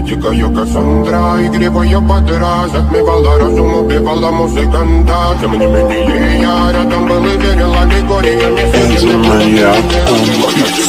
дикая Кассандра, игривая подра, затмевала разум, убивала музыканта. Тем не менее я рядом был и верила, Григория не Это моя